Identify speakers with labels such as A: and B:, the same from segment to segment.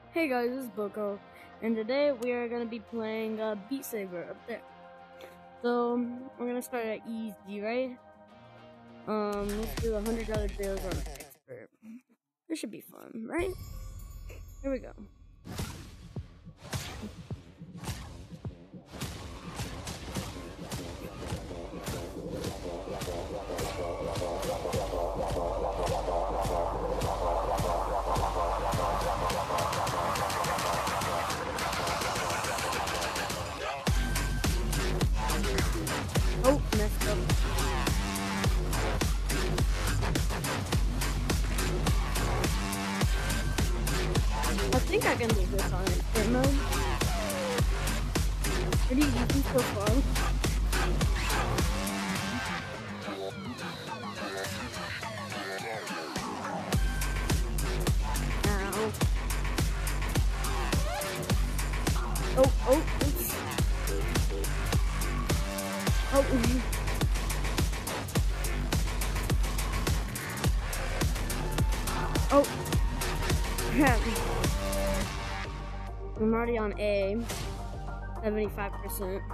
A: Hey guys, this is BoCo, and today we are going to be playing Beat Saber up there. So, we're going to start at easy, right? Let's do $100 bills on expert. This should be fun, right? Here we go. Oh, messed up. I think I can do this on expert mode. Pretty easy so far. Ow. Oh, oops. Oh. Oh. Crap. I'm already on A. 75%.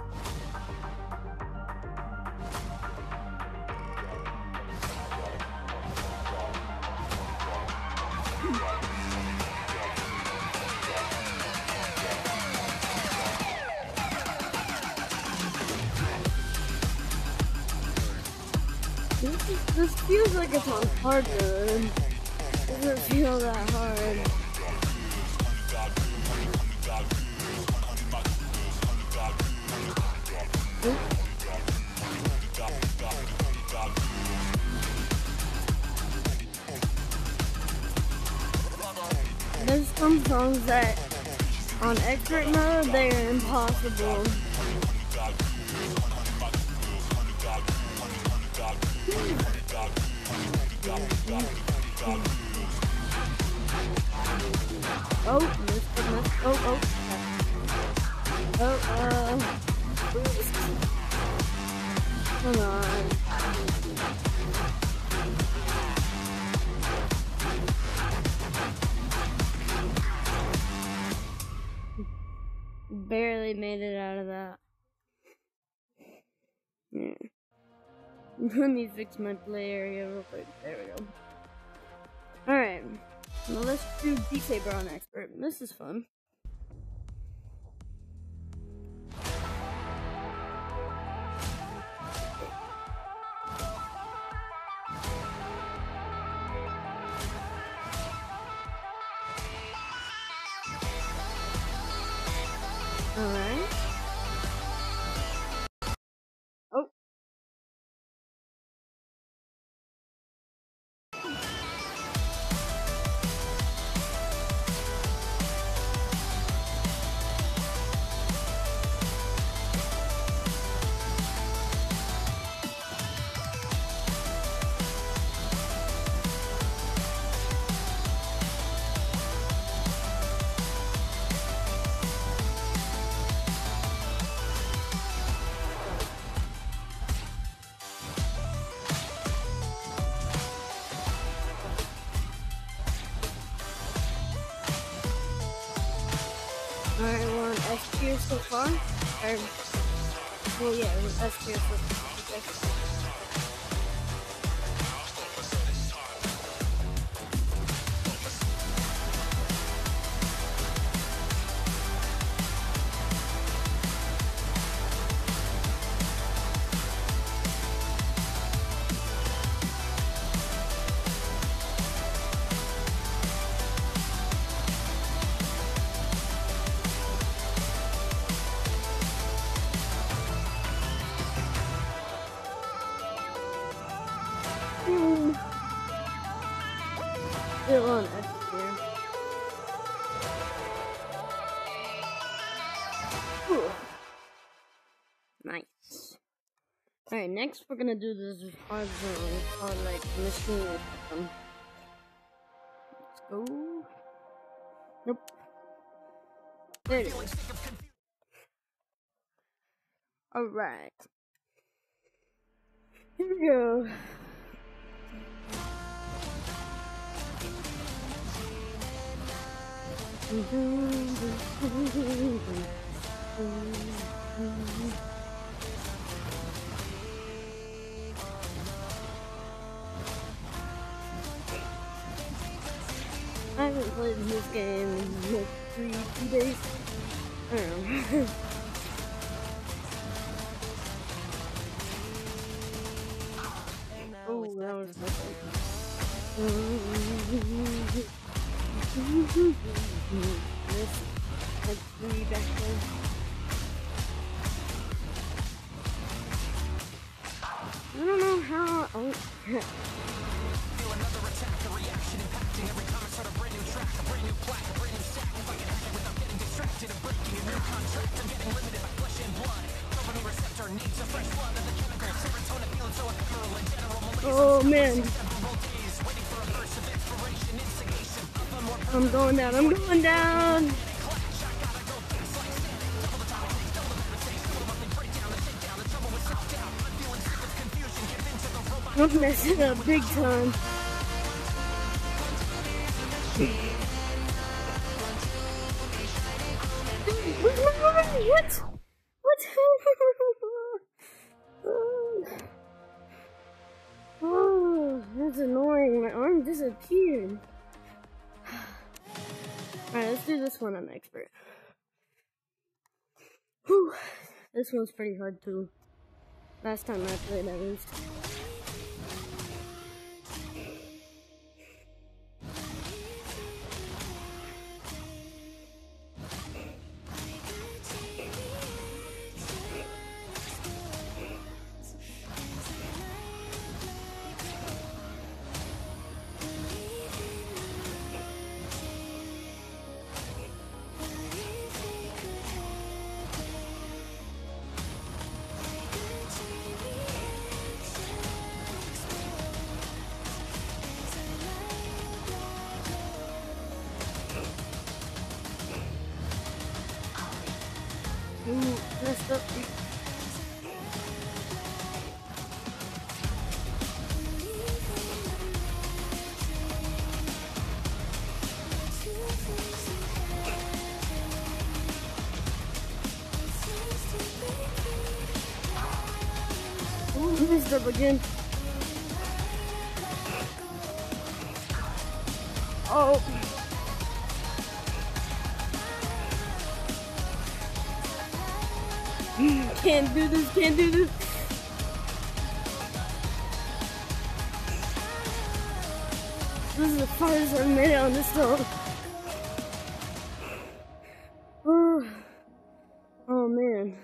A: This feels like it's on hard mode. Doesn't feel that hard. There's some songs that on expert mode they are impossible. Oh, missed. Oh. Come on. Barely made it out of that. Yeah. Let me fix my play area real quick. There we go. Alright. Well, let's do Beat Saber on expert. This is fun. Alright. Oh. Alright, we're on S tier so far. Well, yeah, it was S tier so far. Still on S tier. Ooh. Nice. Alright, next we're gonna do this hard zone called like machine system. Let's go. Nope. There it is. Alright. Here we go. I haven't played this game in like 2 days. I don't know. Oh, that was different. This had 3 back there. I don't know how. Oh, yeah. Oh man. I'm going down, I'm going down. I'm messing up big time. What? What? Oh, that's annoying. My arm disappeared. Alright, let's do this one on expert. Whew. This one's pretty hard too. Last time I played at least. Ooh, messed up. Ooh, messed up again. Oh. Can't do this, can't do this. This is the farthest I've made it on this song. Oh man.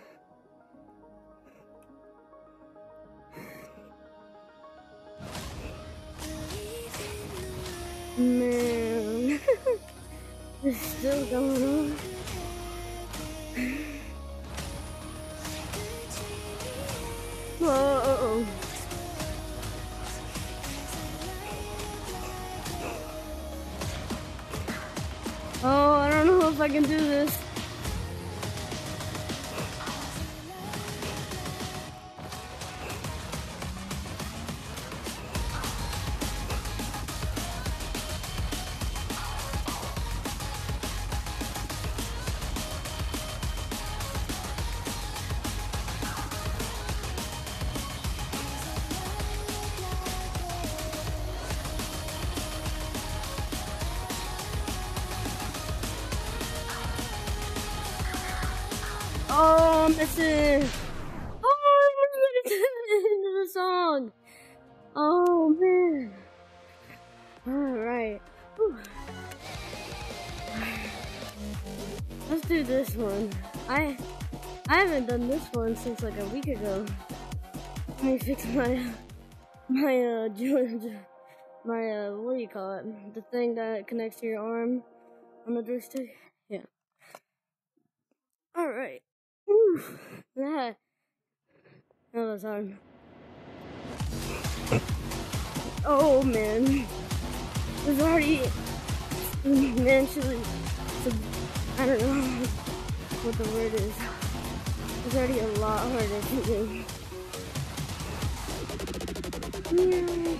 A: Man. It's still going on. Whoa. Oh, I don't know if I can do this. Oh, I'm missing. Oh, I'm made it to the end of the song. Oh, man. Alright. Let's do this one. I haven't done this one since like a week ago. Let me fix my what do you call it? The thing that connects to your arm on the joystick? Yeah. Alright. That was hard. Oh man. There's already eventually I don't know what the word is. It's already a lot harder to do. Yeah.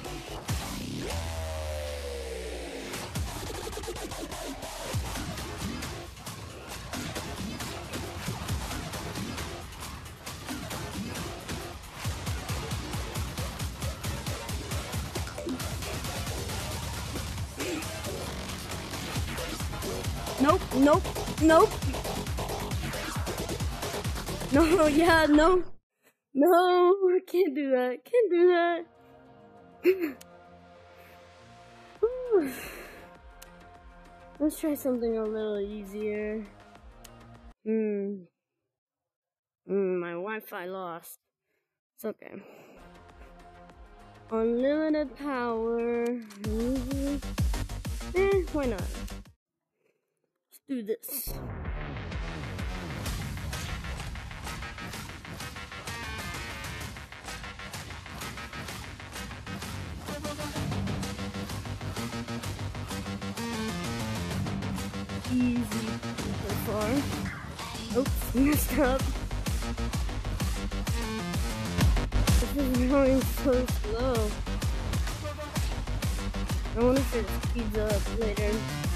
A: Nope, nope, nope. No, yeah, no. No, I can't do that. Can't do that. Let's try something a little easier. My Wi-Fi lost. It's okay. Unlimited power. Why not? Let's do this. Easy so far. Oops, messed up. This is going so slow. I wonder if it speeds up later.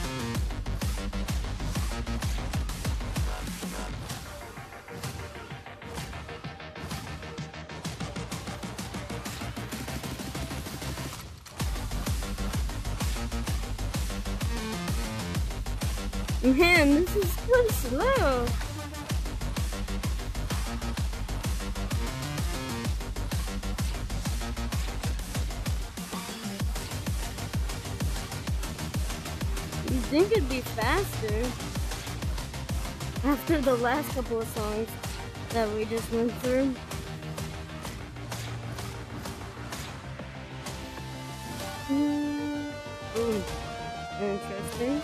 A: Man, this is so slow. You'd think it'd be faster after the last couple of songs that we just went through. Ooh, interesting.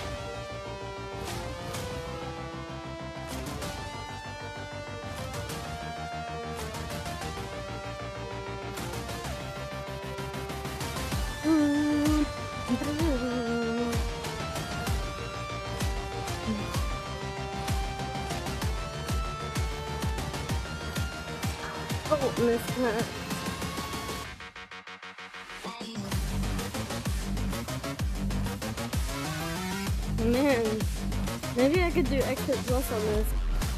A: Oh, missed that. Man, maybe I could do exit plus on this.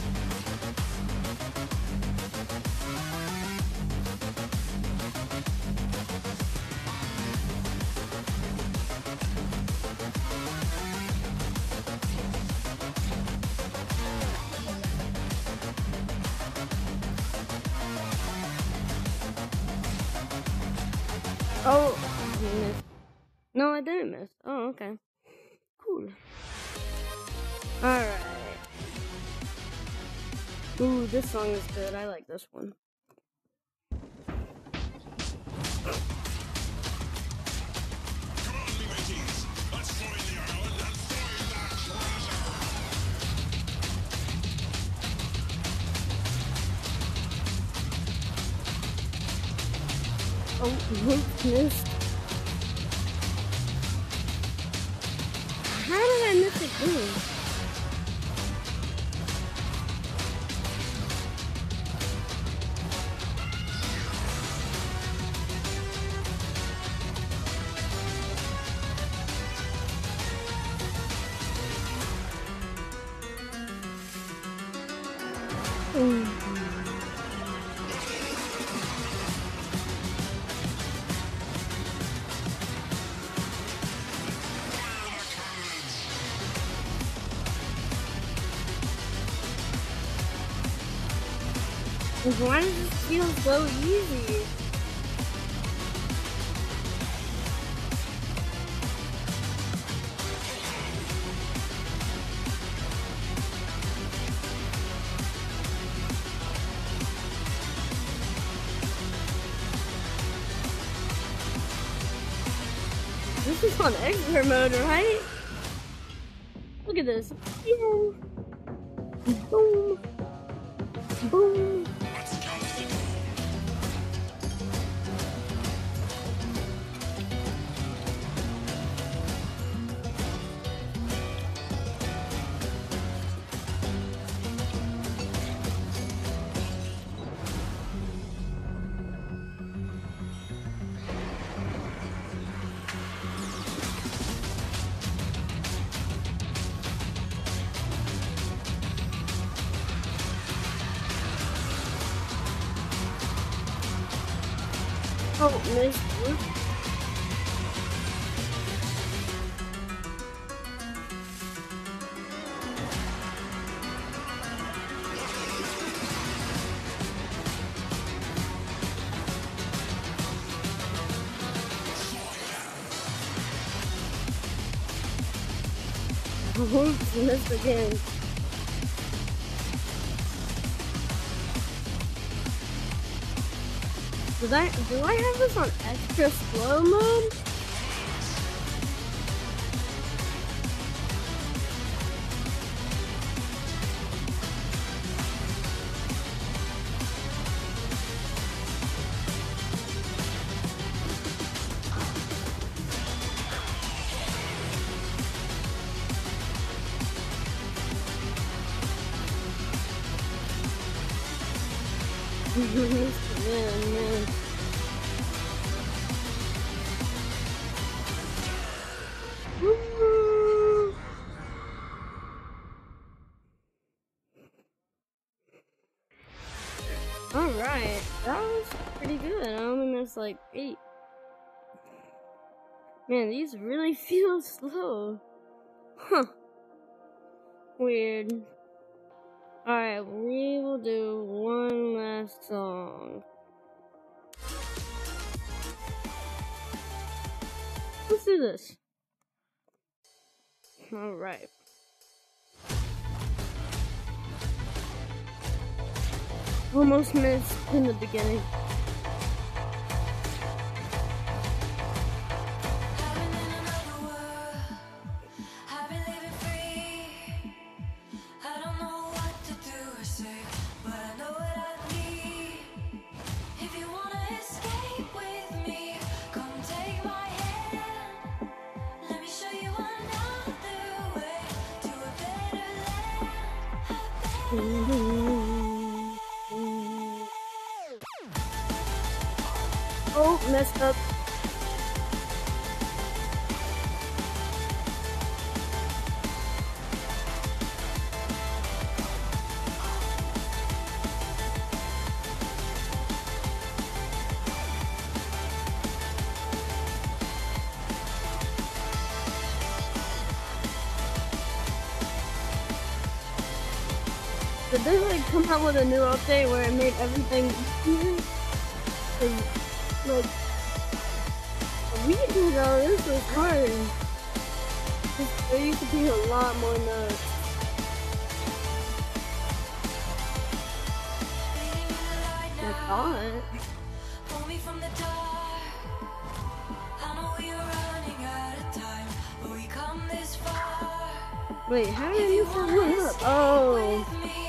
A: Oh, I missed. No, I didn't miss. Oh, okay. Cool. Alright. Ooh, this song is good. I like this one. Oh, missed. How did I miss it again? Why does this feel so easy? This is on expert mode, right? Look at this. Boom. Boom. Boom. Oh, missed one. Oops, missed again. Do I have this on extra slow mode? Man. Alright, that was pretty good. I only missed like 8. Man, these really feel slow. Huh. Weird. Alright, we will do one last song. Let's do this. Alright. Almost missed in the beginning. Oh, messed up. Did they like come out with a new update where it made everything easier? Like a week ago, this was hard. There used to be a lot more notes. I thought. Wait, how did you set one up? Oh.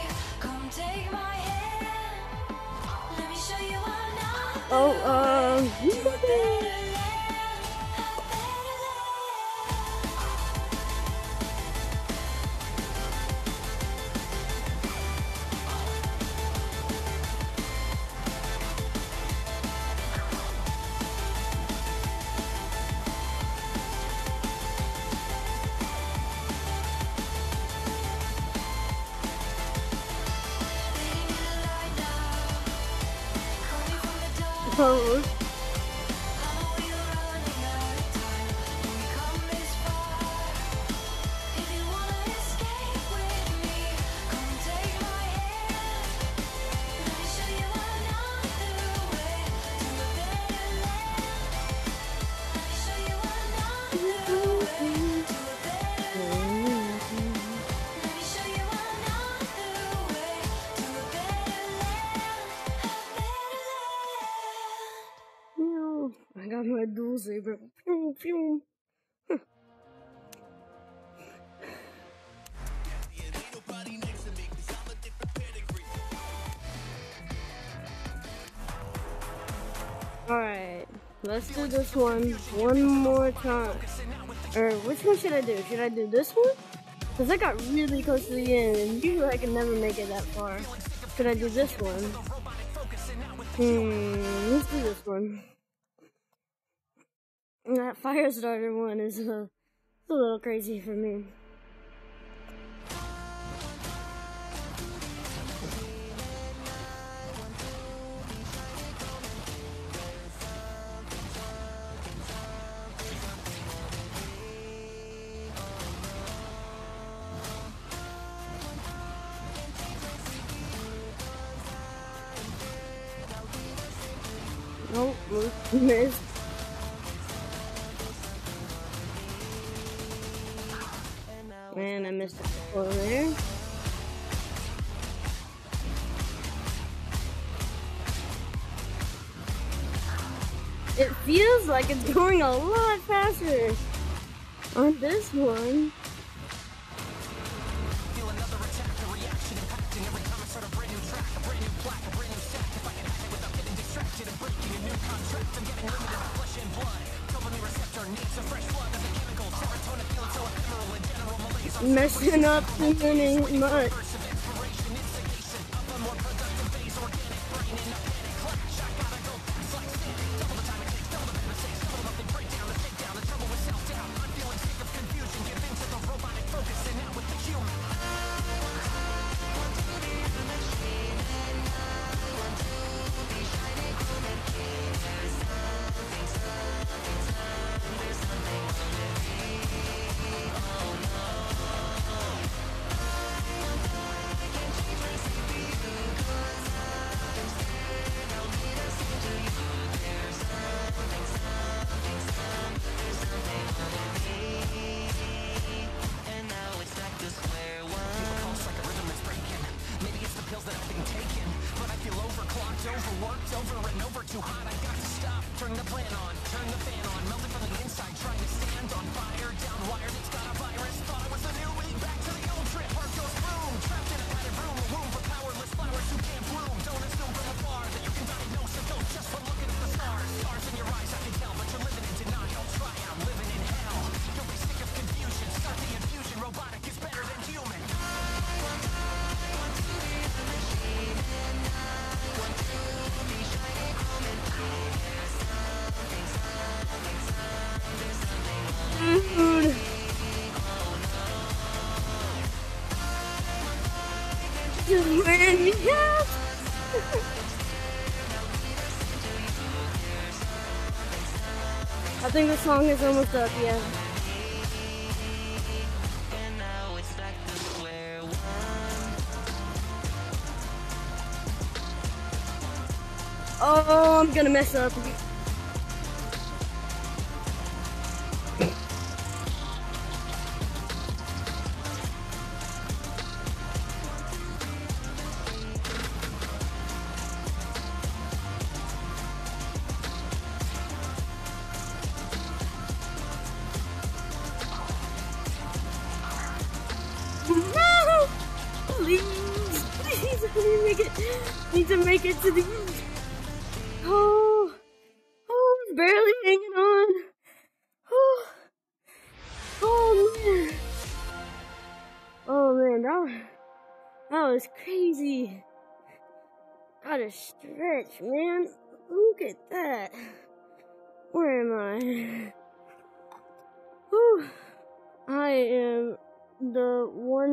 A: Oh. I got my dual saber. Pew, pew. Alright, let's do this one more time. Or which one should I do? Should I do this one? Because I got really close to the end and usually I can never make it that far. Should I do this one? Let's do this one. That fire starter one is a little crazy for me. Nope, missed. Man, I there. It feels like it's going a lot faster on this one.
B: Feel another attack, a reaction impacting every time I start a brand new track, a brand new plaque, a brand new stack. If I can hack it without getting distracted and breaking a new contract, I'm getting limited by flesh and blood. Dopamine receptor needs a fresh flood of the chemicals. Serotonin feeling so ephemeral and general malaise. I'm
A: messing up too many much.
B: bursts of inspiration, instigation, up a more productive phase, organic brain in a panic clash. I gotta go fast like Sonic, double the time it takes, double the bad mistakes, double the monthly breakdown, the takedown, the trouble with self-doubt. I'm feeling sick of confusion, give in to the robotic focus, and now with the human. Overworked, over and over, too hot, I got to stop. Turn the plan on, turn the fan on, melting from the inside, trying to stand on fire, down wired, it's got a virus. Thought I was the new league, back to the old trip. Heart goes boom, trapped in a padded room, a room for powerless flowers who can't bloom. Don't assume from afar that you can diagnose a ghost just from looking at the stars. Stars in your eyes, I can tell, but you're living in denial. Try out living in hell. You'll be sick of confusion, start the infusion. Robotic is better than human.
A: Dude. Just ran me out. I think the song is almost up, yeah. Oh, I'm gonna mess up. No! Please, please, I need to make it to the end. Oh, I'm barely hanging on. Oh man. Oh man, that was crazy. Gotta stretch, man. Look at that. Where am I? Whew. I am the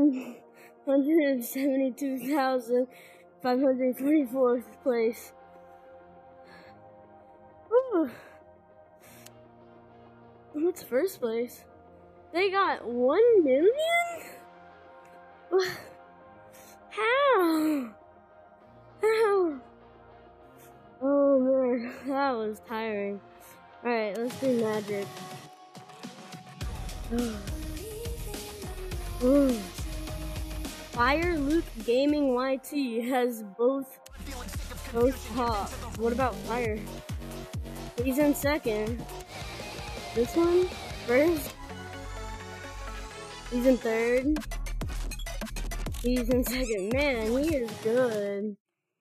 A: 172,544th place. Whew. What's first place? They got 1 million? How? How? Oh man, that was tiring. Alright, let's do magic. Fire Luke Gaming YT has both top. What about Fire? He's in second. This one? First? He's in third. He's in second. Man, he is good.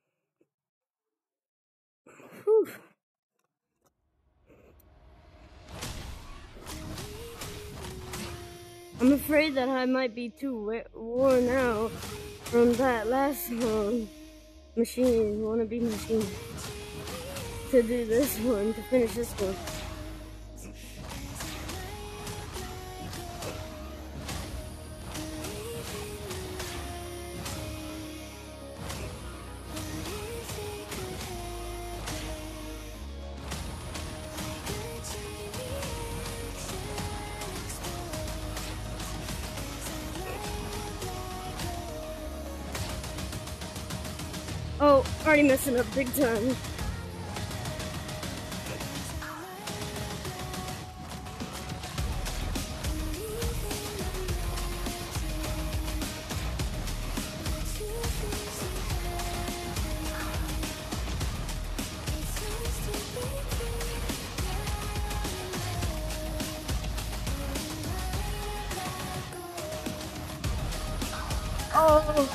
A: Whew. I'm afraid that I might be too worn out from that last wannabe machine, to do this one, to finish this one. Oh, already messing up big time. Oh!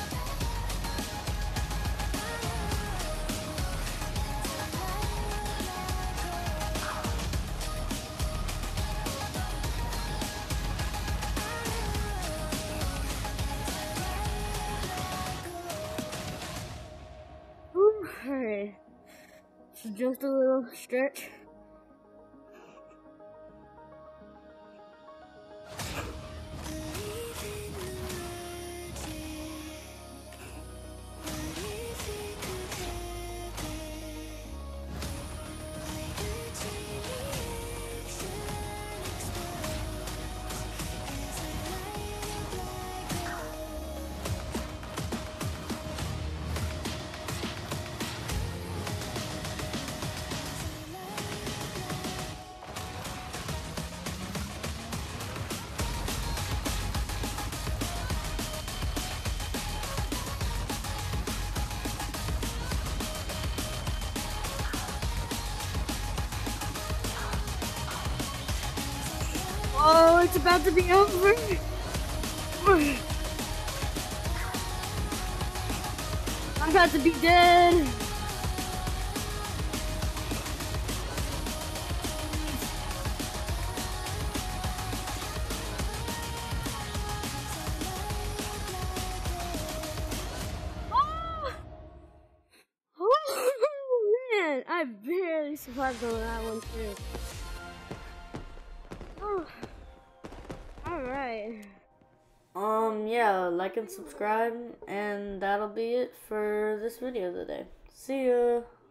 A: Alright. So just a little stretch. Oh, it's about to be over. I'm about to be dead. Oh, man, I barely survived on that one too. Oh. Alright. Yeah, like and subscribe, and that'll be it for this video today. See ya!